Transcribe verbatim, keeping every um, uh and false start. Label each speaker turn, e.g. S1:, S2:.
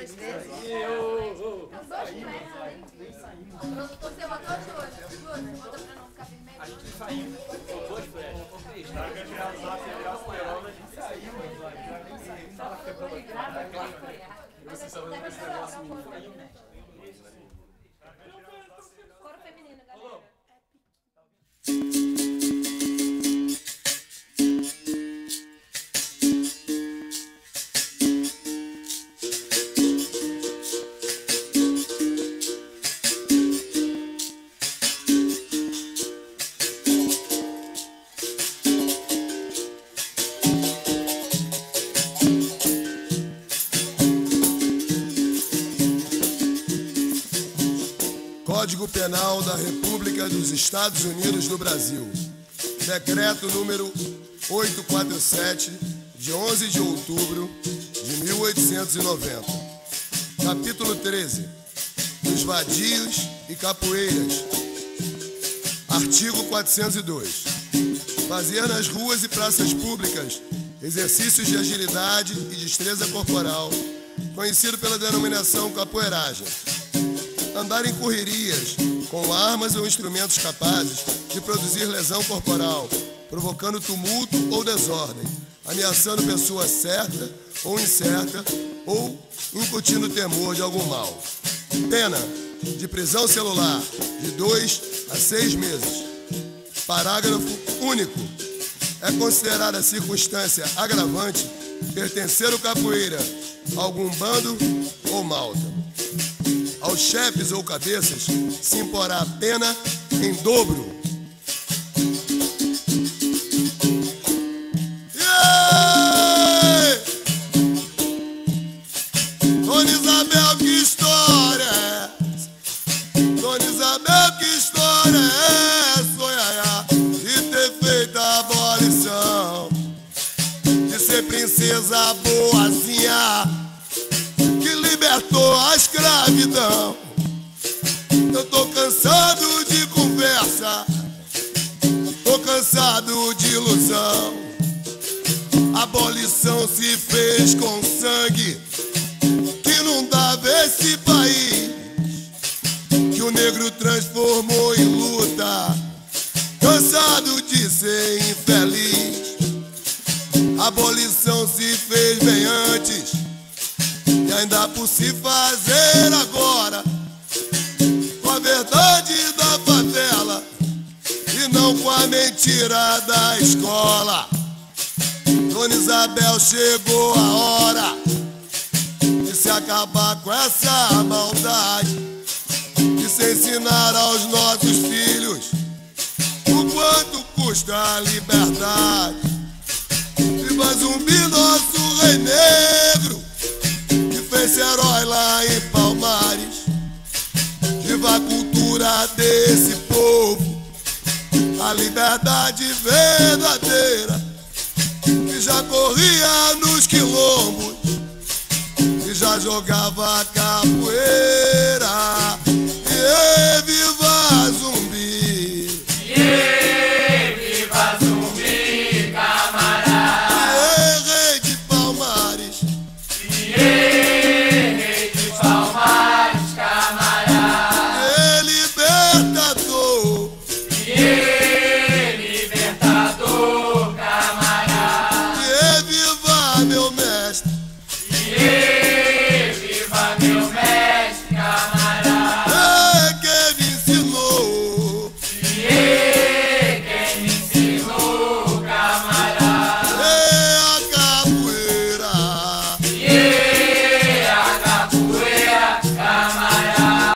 S1: três vezes. Você botou de hoje, bota pra não ficar vermelho.
S2: A gente saiu, botou de flecha. Na hora que eu tirar os laços e virar as perolas, a gente saiu, mas lá, já nem sei. Vocês estão vendo esse negócio menino.
S1: Coro feminino, galera.
S3: Código Penal da República dos Estados Unidos do Brasil. Decreto número oitocentos e quarenta e sete, de onze de outubro de mil oitocentos e noventa. Capítulo treze. Dos vadios e capoeiras. Artigo quatrocentos e dois. Fazer nas ruas e praças públicas exercícios de agilidade e destreza corporal, conhecido pela denominação capoeiragem. Andar em correrias com armas ou instrumentos capazes de produzir lesão corporal, provocando tumulto ou desordem, ameaçando pessoa certa ou incerta ou incutindo temor de algum mal. Pena de prisão celular de dois a seis meses. Parágrafo único. É considerada circunstância agravante pertencer o capoeira a algum bando ou malta. Aos chefes ou cabeças se imporá pena em dobro. Yeah! Dona Isabel, que história é essa? Dona Isabel, que história é essa? Oiaiá, de ter feito a abolição, de ser princesa boazinha, libertou a escravidão. Eu tô cansado de conversa, tô cansado de ilusão. A abolição se fez com sangue que inundava esse país, que o negro transformou em luta, cansado de ser infeliz. A abolição se fez bem antes e ainda por se fazer agora, com a verdade da favela e não com a mentira da escola. Dona Isabel, chegou a hora de se acabar com essa maldade, de se ensinar aos nossos filhos o quanto custa a liberdade. Viva Zumbi, nosso rei negro, esse herói lá em Palmares. Viva a cultura desse povo, a liberdade verdadeira, que já corria nos quilombos e já jogava capoeira.